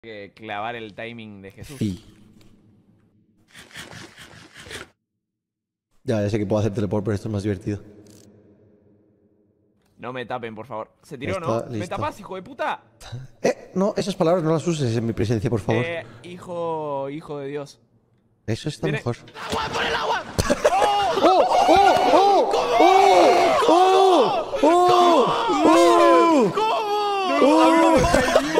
que clavar el timing de Jesús. Sí. Ya sé que puedo hacer teleport, pero esto es más divertido. No me tapen, por favor. Se tiró, Está, ¿no? ¿Me listo. tapas, hijo de puta? No, esas palabras no las uses en mi presencia, por favor. Hijo de Dios. Eso está Viene. mejor. ¡Agua, por el agua! ¡Oh! ¿Cómo?